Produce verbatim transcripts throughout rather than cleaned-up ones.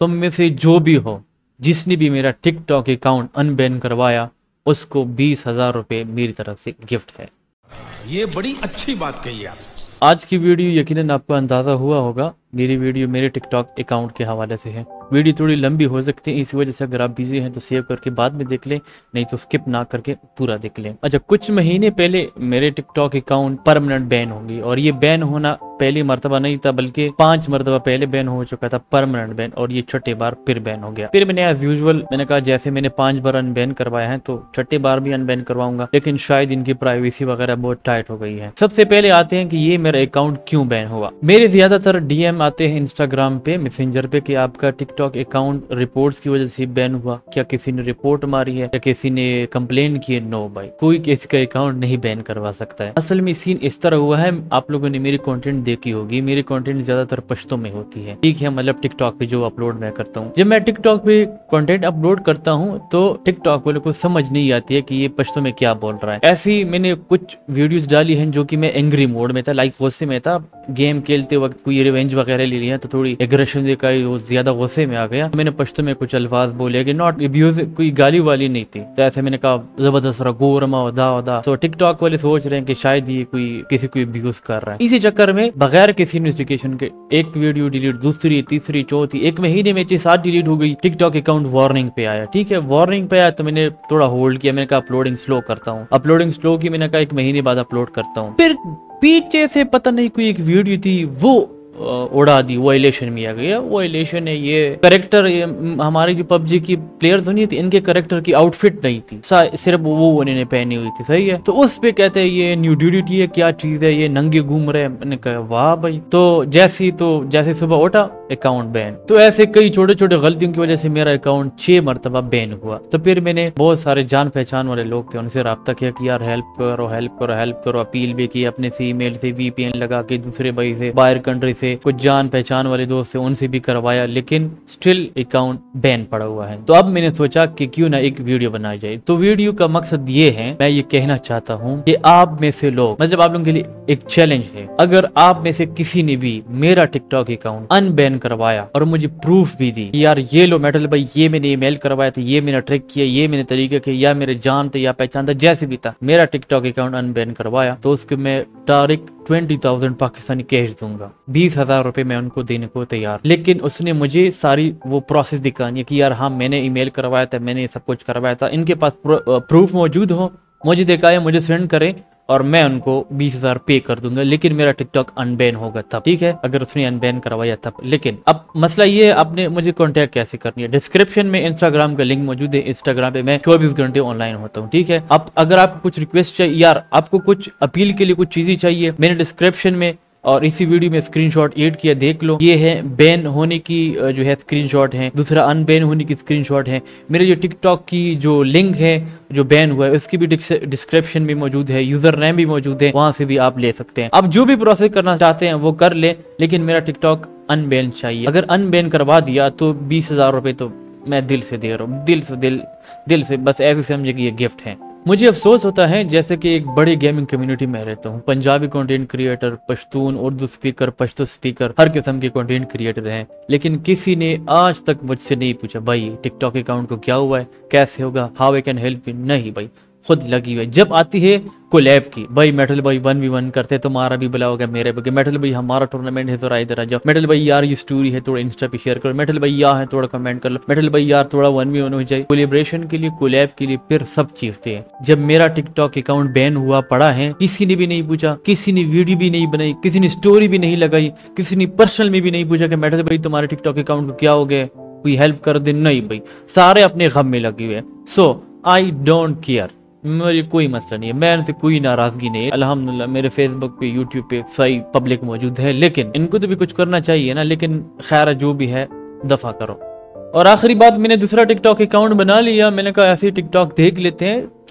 तुम में से जो भी हो जिसने भी मेरा टिकटॉक अकाउंट अनबैन करवाया उसको बीस हजार रुपये मेरी तरफ से गिफ्ट है। ये बड़ी अच्छी बात कही आप। आज की वीडियो यकीनन आपको अंदाजा हुआ होगा, मेरी वीडियो मेरे टिकटॉक अकाउंट के हवाले से है। वीडियो थोड़ी लंबी हो सकती है, इसी वजह से अगर आप बिजी हैं तो सेव करके बाद में देख लें, नहीं तो स्किप ना करके पूरा देख लें। अच्छा, कुछ महीने पहले मेरे टिकटॉक अकाउंट परमानेंट बैन होंगी, और ये बैन होना पहली मरतबा नहीं था बल्कि पांच मरतबा पहले बैन हो चुका था परमानेंट बैन, और ये छठे बार फिर बैन हो गया। फिर मैंने एज यूजुअल मैंने कहा जैसे मैंने पांच बार अनबैन करवाया है तो छठे बार भी अनबैन करवाऊंगा, लेकिन शायद इनकी प्राइवेसी वगैरह बहुत टाइट हो गई है। सबसे पहले आते हैं कि ये मेरा अकाउंट क्यों बैन हुआ। मेरे ज्यादातर डीएम आते हैं इंस्टाग्राम पे, मैसेंजर पे कि आपका टिकटॉक अकाउंट रिपोर्ट्स की वजह से बैन हुआ, क्या किसी ने रिपोर्ट मारी है, क्या किसी ने कंप्लेन की है? नो भाई, कोई किसी का अकाउंट नहीं बैन करवा सकता है। असल में सीन इस तरह हुआ है, आप लोगों ने मेरी कंटेंट देखी होगी, मेरी कंटेंट ज्यादातर पश्तो में होती है, ठीक है, मतलब टिकटॉक पे जो अपलोड मैं करता हूँ। जब मैं टिकटॉक पे कंटेंट अपलोड करता हूँ तो टिकटॉक वालों को समझ नहीं आती है कि ये पश्तो में क्या बोल रहा है। ऐसी मैंने कुछ वीडियोस डाली हैं जो कि मैं एंग्री मोड में था, लाइक गुस्से में था, गेम खेलते वक्त कोई रिवेंज वगैरह ले लिया तो थोड़ी एग्रेशन दिखाई, वो ज्यादा गुस्से में आ गया, मैंने पश्तो में कुछ अल्फाज बोले कि नॉट अब्यूज, कोई गाली वाली नहीं थी, तो ऐसे मैंने कहा जबरदस्त गोरमा वदा वदा। तो टिकटॉक वाले सोच रहे हैं कि शायद ये कोई किसी को अब्यूज कर रहा है। इसी चक्कर में बगैर किसी इन्वेस्टिगेशन के एक वीडियो डिलीट, दूसरी, तीसरी, चौथी, एक महीने में सात डिलीट हो गई। टिकटॉक अकाउंट वार्निंग पे आया, ठीक है, वार्निंग पे आया तो मैंने थोड़ा होल्ड किया, मैंने कहा अपलोडिंग स्लो करता हूँ। अपलोडिंग स्लो की, मैंने कहा एक महीने बाद अपलोड करता हूँ। फिर पीछे से पता नहीं कोई एक वीडियो थी वो उड़ा दी, वो इलेक्शन में आ गया। वो इलेक्शन है, ये करेक्टर हमारी जो पबजी की प्लेयर तो नहीं थी, इनके करेक्टर की आउटफिट नहीं थी, सिर्फ वो उन्होंने पहनी हुई थी, सही है। तो उस पे कहते हैं ये न्यूडिटी है, क्या चीज है, ये नंगे घूम रहे हैं। मैंने कहा वाह भाई। तो जैसी तो जैसे सुबह उठा अकाउंट बैन। तो ऐसे कई छोटे छोटे गलतियों की वजह से मेरा अकाउंट छह मरतबा बैन हुआ। तो फिर मैंने बहुत सारे जान पहचान वाले लोग थे, उनसे रब्ता किया कि यार हेल्प करो हेल्प करो हेल्प करो। अपील भी की अपने से, ईमेल से, वीपीएन लगा के, दूसरे भाई से, बाहर कंट्री से, कुछ जान पहचान वाले दोस्त से, उनसे भी करवाया, लेकिन स्टिल अकाउंट बैन पड़ा हुआ है। तो अब मैंने सोचा कि क्यों ना एक वीडियो बनाई जाए। तो वीडियो का मकसद ये है, मैं ये कहना चाहता हूँ कि आप में से लोग, मतलब आप लोगों के लिए एक चैलेंज है, अगर आप में से किसी ने भी मेरा टिकटॉक अकाउंट अनबैन करवाया और मुझे प्रूफ भी दी, यार ये लो मेटल भाई, ये मैंने ईमेल करवाया था, ये मैंने ट्रिक किया, ये मैंने तरीके किया, या मेरे जान थे या पहचान था, जैसे भी था, मेरा टिकटॉक अकाउंट अनबैन करवाया, तो उसके मैं direct twenty thousand Pakistani cash दूंगा, बीस हजार रुपए मैं उनको देने को तैयार। लेकिन उसने मुझे सारी वो प्रोसेस दिखानी है कि यार हाँ मैंने ईमेल करवाया था, मैंने सब कुछ करवाया था, इनके पास प्रूफ मौजूद हो, मुझे दिखाए, मुझे सेंड करे, और मैं उनको बीस हजार पे कर दूंगा, लेकिन मेरा टिकटॉक अनबैन होगा तब, ठीक है, अगर उसने अनबैन करवाया तब। लेकिन अब मसला ये है, आपने मुझे कांटेक्ट कैसे करनी है। डिस्क्रिप्शन में इंस्टाग्राम का लिंक मौजूद है, इंस्टाग्राम पे मैं चौबीस घंटे ऑनलाइन होता हूँ, ठीक है। अब अगर आपको कुछ रिक्वेस्ट चाहिए, यार आपको कुछ अपील के लिए कुछ चीजें चाहिए, मैंने डिस्क्रिप्शन में और इसी वीडियो में स्क्रीनशॉट ऐड किया, देख लो। ये है बैन होने की जो है स्क्रीनशॉट है, दूसरा अनबैन होने की स्क्रीनशॉट है। मेरे जो टिकटॉक की जो लिंक है जो बैन हुआ है उसकी भी डिस्क्रिप्शन में मौजूद है, यूजर नेम भी मौजूद है, वहां से भी आप ले सकते हैं। अब जो भी प्रोसेस करना चाहते हैं वो कर ले, लेकिन मेरा टिकटॉक अनबैन चाहिए। अगर अनबैन करवा दिया तो बीस हजार रुपए तो मैं दिल से दे रहा हूँ, दिल से दिल दिल से, बस ऐसे समझे कि ये गिफ्ट है। मुझे अफसोस होता है जैसे कि एक बड़ी गेमिंग कम्युनिटी में रहता हूँ, Punjabi content creator, Pashtun, Urdu speaker, Pashto speaker, हर किस्म के कंटेंट क्रिएटर हैं, लेकिन किसी ने आज तक मुझसे नहीं पूछा भाई टिकटॉक अकाउंट को क्या हुआ है, कैसे होगा, how I can help you. नहीं भाई, खुद लगी हुई। जब आती है कोलैब की, भाई मेटल भाई वन वी वन करते तुम्हारा भी भला होगा, मेरे भी, मेटल भाई हमारा टूर्नामेंट है थोड़ा इधर आ जाओ, मेटल भाई यार ये स्टोरी है थोड़ा इंस्टा पे शेयर करो, मेटल भाई यहाँ है थोड़ा कमेंट कर लो, मेटल भाई यार थोड़ा वन वी वन हो जाए। कोलेब्रेशन के लिए, कोलैब के लिए फिर सब चीखते हैं। जब मेरा टिकटॉक अकाउंट बैन हुआ पड़ा है, किसी ने भी नहीं पूछा, किसी ने वीडियो भी नहीं बनाई, किसी ने स्टोरी भी नहीं लगाई, किसी ने पर्सनल में भी नहीं पूछा कि मेटल भाई तुम्हारे टिकटॉक अकाउंट को क्या हो गया, कोई हेल्प कर दे। नहीं भाई, सारे अपने गम में लगे हुए हैं। सो आई डोंट केयर, मुझे कोई मसला नहीं है, मैं से कोई नाराजगी नहीं है। अल्हम्दुलिल्लाह मेरे फेसबुक पे, यूट्यूब पे सही पब्लिक मौजूद है, लेकिन इनको तो भी कुछ करना चाहिए ना। लेकिन खैर जो भी है दफा करो। और आखिरी बात, मैंने दूसरा टिकटॉक अकाउंट बना लिया, मैंने कहा ऐसे टिकटॉक देख लेते हैं,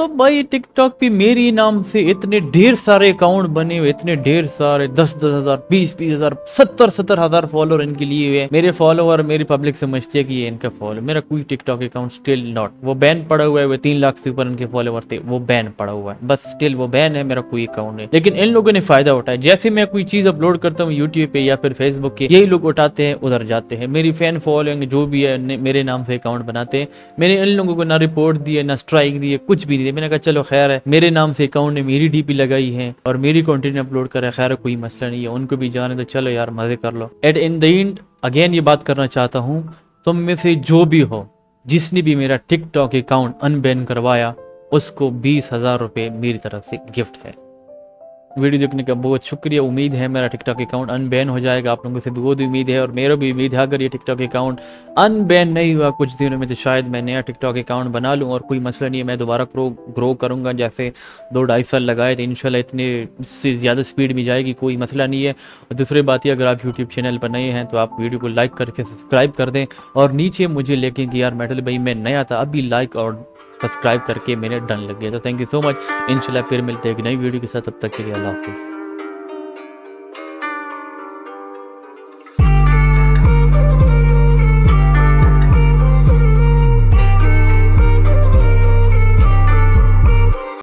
तो भाई टिकटॉक पे मेरी नाम से इतने ढेर सारे अकाउंट बने हुए, इतने ढेर सारे दस दस हजार बीस बीस हजार सत्तर सत्तर हजार फॉलोअर इनके लिए हुए। मेरे फॉलोअर मेरी पब्लिक समझती है कि ये इनका फॉलो, मेरा कोई टिकटॉक अकाउंट स्टिल नॉट, वो बैन पड़ा हुआ है। वो तीन लाख से ऊपर इनके फॉलोअर थे, वो बैन पड़ा हुआ है, बस स्टिल वो बैन है, मेरा कोई अकाउंट नहीं। लेकिन इन लोगों ने फायदा उठाया, जैसे मैं कोई चीज अपलोड करता हूँ यूट्यूब पे या फिर फेसबुक के, यही लोग उठाते हैं उधर जाते हैं। मेरी फैन फॉलोइंग जो भी है मेरे नाम से अकाउंट बनाते हैं। मैंने इन लोगों को ना रिपोर्ट दिए ना स्ट्राइक दिए, कुछ भी नहीं दिया। मैंने कहा चलो खैर है, मेरे नाम से अकाउंट ने मेरी डीपी लगाई है और मेरी कंटेंट अपलोड करा, खैर कोई मसला नहीं है, उनको भी जाने तो चलो यार मजे कर लो। At in the end again ये बात करना चाहता हूँ, तुम में से जो भी हो जिसने भी मेरा टिकटॉक अकाउंट अनबैन करवाया, उसको बीस हजार रुपये मेरी तरफ से गिफ्ट है। वीडियो देखने का बहुत शुक्रिया। उम्मीद है मेरा टिकटॉक अकाउंट अनबैन हो जाएगा, आप लोगों से भी बहुत उम्मीद है और मेरा भी उम्मीद है। अगर ये टिकटॉक अकाउंट अनबैन नहीं हुआ कुछ दिनों में तो शायद मैं नया टिकटॉक अकाउंट बना लूँ और कोई मसला नहीं है, मैं दोबारा ग्रो ग्रो करूँगा। जैसे दो ढाई साल लगाए तो इंशाल्लाह इतने से ज़्यादा स्पीड भी जाएगी, कोई मसला नहीं है। और दूसरी बात ये, अगर आप यूट्यूब चैनल पर नए हैं तो आप वीडियो को लाइक करके सब्सक्राइब कर दें और नीचे मुझे लेके कि यार मेटल भाई मैं नया था, अभी लाइक और सब्सक्राइब करके मैंने डन लग गया। तो थैंक यू सो मच। इंशाल्लाह फिर मिलते हैं एक नई वीडियो के साथ, तब तक के लिए अल्लाह हाफिज़।